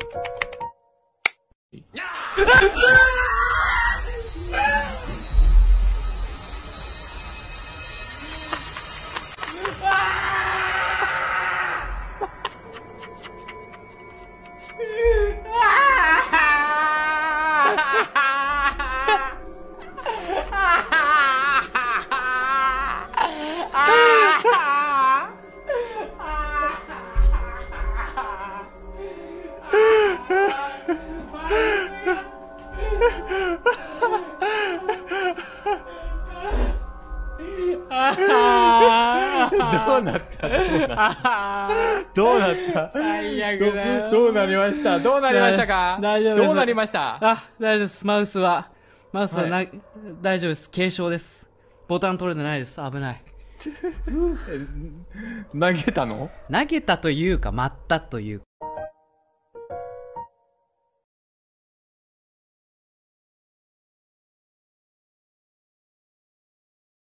どうなったどうなった最悪だよ。 どうなりましたどうなりましたか大丈夫です。 どうなりました？ 大丈夫です。マウスは大丈夫です。軽傷です。ボタン取れてないです。危ない。 投げたの？ 投げたというか、舞ったというか。